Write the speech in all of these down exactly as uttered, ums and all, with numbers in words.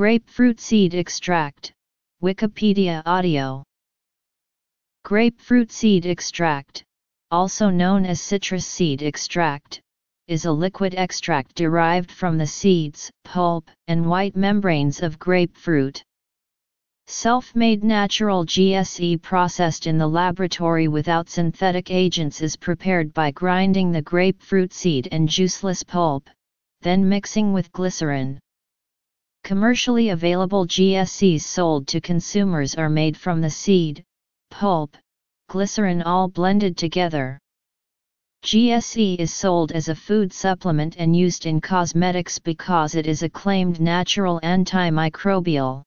Grapefruit seed extract, Wikipedia audio. Grapefruit seed extract, also known as citrus seed extract, is a liquid extract derived from the seeds, pulp, and white membranes of grapefruit. Self-made natural G S E processed in the laboratory without synthetic agents is prepared by grinding the grapefruit seed and juiceless pulp, then mixing with glycerin. Commercially available G S Es sold to consumers are made from the seed, pulp, glycerin all blended together. G S E is sold as a food supplement and used in cosmetics because it is a claimed natural antimicrobial.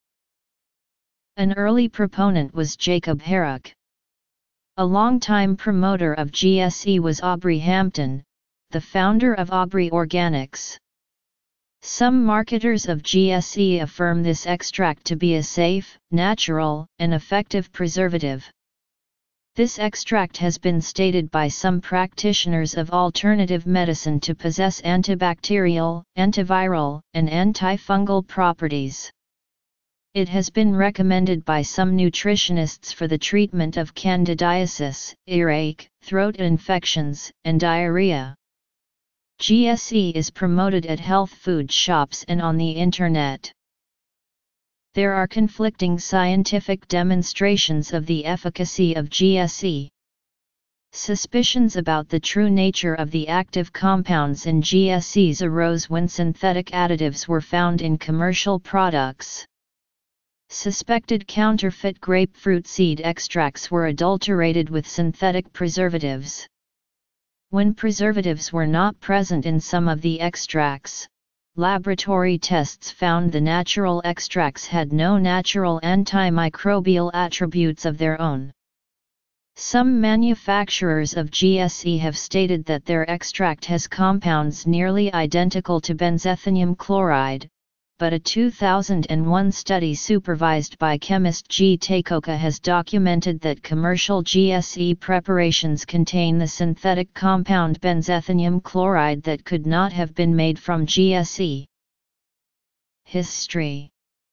An early proponent was Jacob Herrick. A longtime promoter of G S E was Aubrey Hampton, the founder of Aubrey Organics. Some marketers of G S E affirm this extract to be a safe, natural, and effective preservative. This extract has been stated by some practitioners of alternative medicine to possess antibacterial, antiviral, and antifungal properties. It has been recommended by some nutritionists for the treatment of candidiasis, earache, throat infections, and diarrhea. G S E is promoted at health food shops and on the Internet. There are conflicting scientific demonstrations of the efficacy of G S E. Suspicions about the true nature of the active compounds in G S Es arose when synthetic additives were found in commercial products. Suspected counterfeit grapefruit seed extracts were adulterated with synthetic preservatives. When preservatives were not present in some of the extracts, laboratory tests found the natural extracts had no natural antimicrobial attributes of their own. Some manufacturers of G S E have stated that their extract has compounds nearly identical to benzethonium chloride, but a two thousand one study supervised by chemist G. Takoka has documented that commercial G S E preparations contain the synthetic compound benzethonium chloride that could not have been made from G S E. History.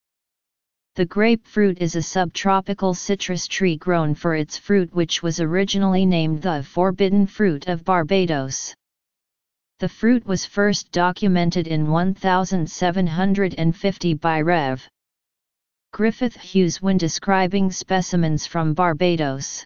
The grapefruit is a subtropical citrus tree grown for its fruit, which was originally named the forbidden fruit of Barbados. The fruit was first documented in seventeen fifty by Rev. Griffith Hughes when describing specimens from Barbados.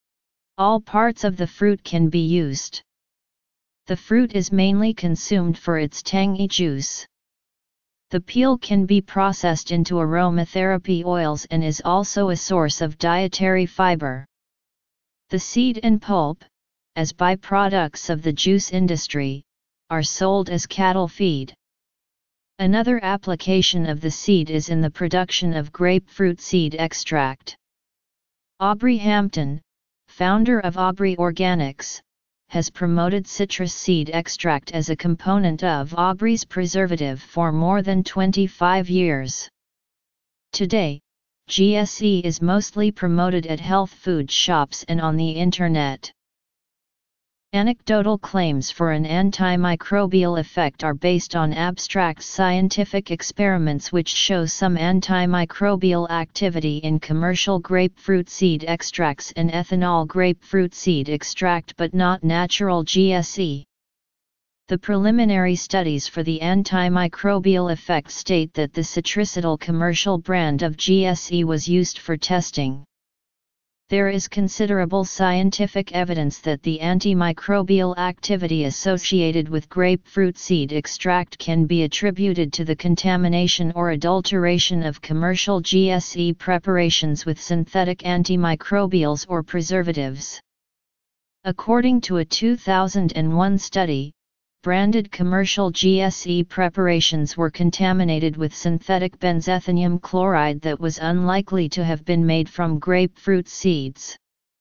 All parts of the fruit can be used. The fruit is mainly consumed for its tangy juice. The peel can be processed into aromatherapy oils and is also a source of dietary fiber. The seed and pulp, as byproducts of the juice industry, are sold as cattle feed. Another application of the seed is in the production of grapefruit seed extract. Aubrey Hampton, founder of Aubrey Organics, has promoted citrus seed extract as a component of Aubrey's preservative for more than twenty-five years. Today, G S E is mostly promoted at health food shops and on the Internet. Anecdotal claims for an antimicrobial effect are based on abstract scientific experiments which show some antimicrobial activity in commercial grapefruit seed extracts and ethanol grapefruit seed extract but not natural G S E. The preliminary studies for the antimicrobial effect state that the citricidal commercial brand of G S E was used for testing. There is considerable scientific evidence that the antimicrobial activity associated with grapefruit seed extract can be attributed to the contamination or adulteration of commercial G S E preparations with synthetic antimicrobials or preservatives. According to a two thousand one study, branded commercial G S E preparations were contaminated with synthetic benzethonium chloride that was unlikely to have been made from grapefruit seeds.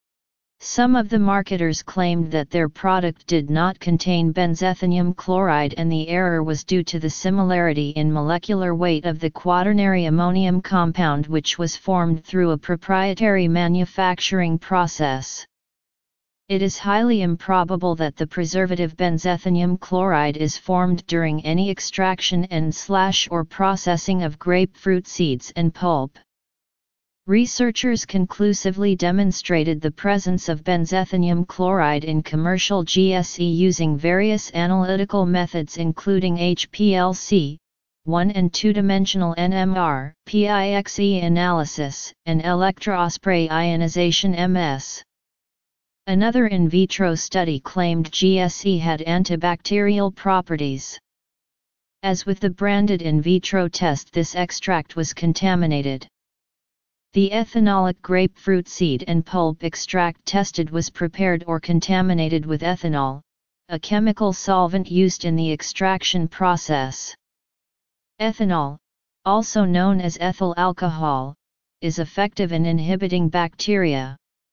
Some of the marketers claimed that their product did not contain benzethonium chloride, and the error was due to the similarity in molecular weight of the quaternary ammonium compound, which was formed through a proprietary manufacturing process. It is highly improbable that the preservative benzethonium chloride is formed during any extraction and slash or processing of grapefruit seeds and pulp. Researchers conclusively demonstrated the presence of benzethonium chloride in commercial G S E using various analytical methods including H P L C, one and two-dimensional N M R, P I X E analysis, and electrospray ionization M S. Another in vitro study claimed G S E had antibacterial properties. As with the branded in vitro test, this extract was contaminated. The ethanolic grapefruit seed and pulp extract tested was prepared or contaminated with ethanol, a chemical solvent used in the extraction process. Ethanol, also known as ethyl alcohol, is effective in inhibiting bacteria.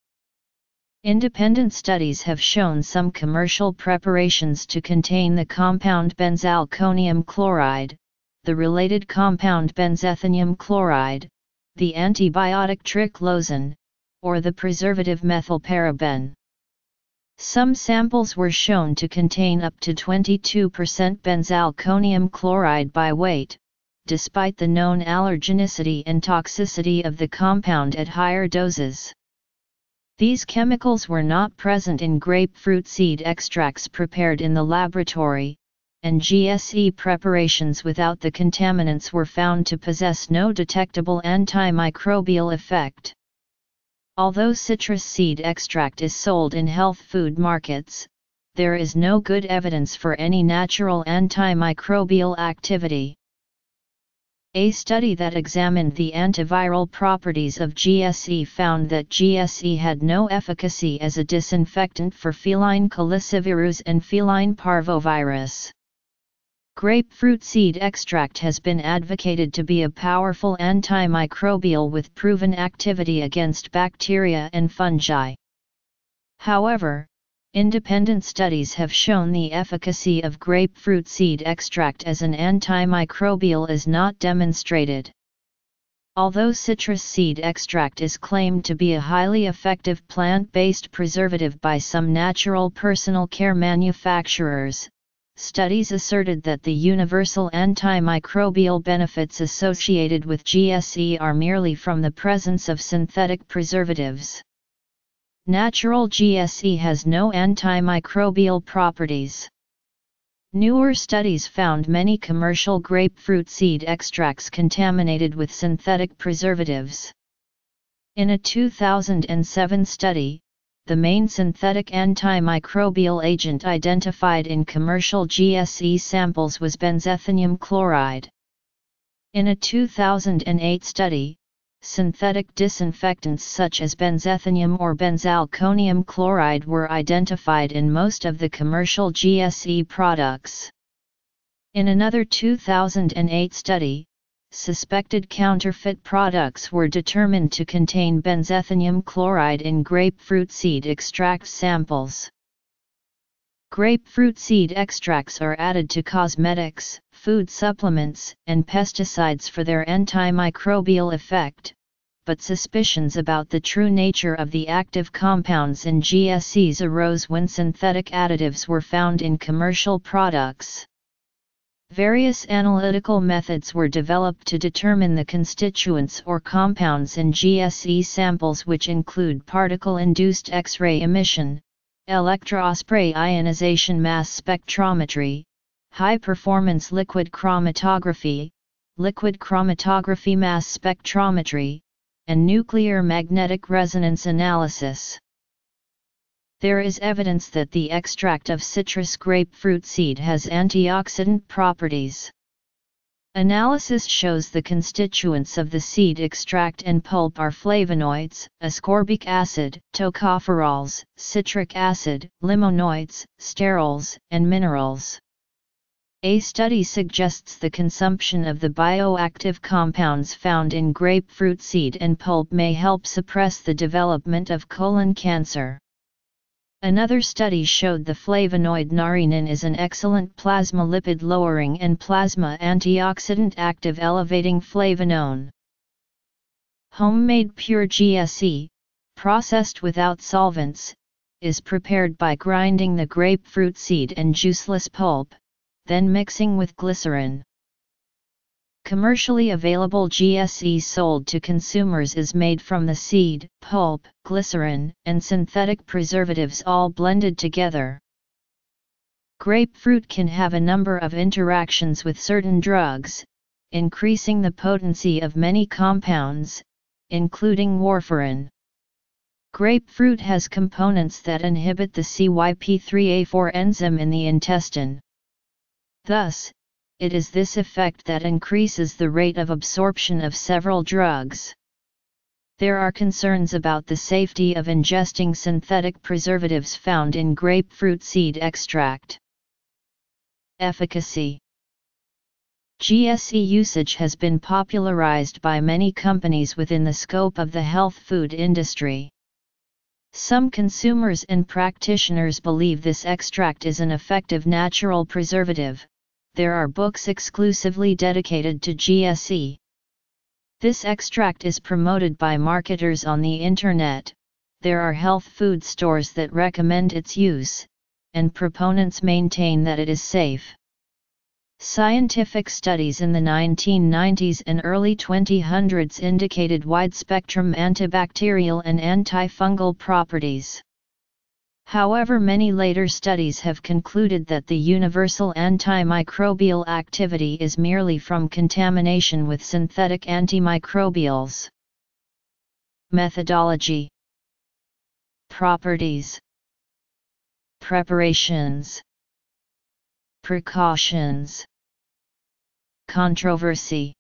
Independent studies have shown some commercial preparations to contain the compound benzalkonium chloride, the related compound benzethonium chloride, the antibiotic triclosan, or the preservative methylparaben. Some samples were shown to contain up to twenty-two percent benzalkonium chloride by weight, despite the known allergenicity and toxicity of the compound at higher doses. These chemicals were not present in grapefruit seed extracts prepared in the laboratory, and G S E preparations without the contaminants were found to possess no detectable antimicrobial effect. Although citrus seed extract is sold in health food markets, there is no good evidence for any natural antimicrobial activity. A study that examined the antiviral properties of G S E found that G S E had no efficacy as a disinfectant for feline calicivirus and feline parvovirus. Grapefruit seed extract has been advocated to be a powerful antimicrobial with proven activity against bacteria and fungi. However, independent studies have shown the efficacy of grapefruit seed extract as an antimicrobial is not demonstrated. Although citrus seed extract is claimed to be a highly effective plant-based preservative by some natural personal care manufacturers, studies asserted that the universal antimicrobial benefits associated with G S E are merely from the presence of synthetic preservatives. Natural G S E has no antimicrobial properties. Newer studies found many commercial grapefruit seed extracts contaminated with synthetic preservatives. In a two thousand seven study, the main synthetic antimicrobial agent identified in commercial G S E samples was benzethonium chloride. In a two thousand eight study, synthetic disinfectants such as benzethonium or benzalkonium chloride were identified in most of the commercial G S E products. In another two thousand eight study, suspected counterfeit products were determined to contain benzethonium chloride in grapefruit seed extract samples. Grapefruit seed extracts are added to cosmetics, food supplements, and pesticides for their antimicrobial effect, but suspicions about the true nature of the active compounds in G S Es arose when synthetic additives were found in commercial products. Various analytical methods were developed to determine the constituents or compounds in G S E samples, which include particle-induced X-ray emission, electrospray ionization mass spectrometry, high-performance liquid chromatography, liquid chromatography mass spectrometry, and nuclear magnetic resonance analysis. There is evidence that the extract of citrus grapefruit seed has antioxidant properties. Analysis shows the constituents of the seed extract and pulp are flavonoids, ascorbic acid, tocopherols, citric acid, limonoids, sterols, and minerals. A study suggests the consumption of the bioactive compounds found in grapefruit seed and pulp may help suppress the development of colon cancer. Another study showed the flavonoid narinine is an excellent plasma lipid lowering and plasma antioxidant active elevating flavonone. Homemade pure G S E, processed without solvents, is prepared by grinding the grapefruit seed and juiceless pulp, then mixing with glycerin. Commercially available G S E sold to consumers is made from the seed, pulp, glycerin, and synthetic preservatives all blended together. Grapefruit can have a number of interactions with certain drugs, increasing the potency of many compounds, including warfarin. Grapefruit has components that inhibit the C Y P three A four enzyme in the intestine. Thus, it is this effect that increases the rate of absorption of several drugs. There are concerns about the safety of ingesting synthetic preservatives found in grapefruit seed extract. Efficacy. G S E usage has been popularized by many companies within the scope of the health food industry. Some consumers and practitioners believe this extract is an effective natural preservative. There are books exclusively dedicated to G S E. This extract is promoted by marketers on the internet. There are health food stores that recommend its use, and proponents maintain that it is safe. Scientific studies in the nineteen nineties and early twenty hundreds indicated wide-spectrum antibacterial and antifungal properties. However, many later studies have concluded that the universal antimicrobial activity is merely from contamination with synthetic antimicrobials. Methodology. Properties. Preparations. Precautions. Controversy.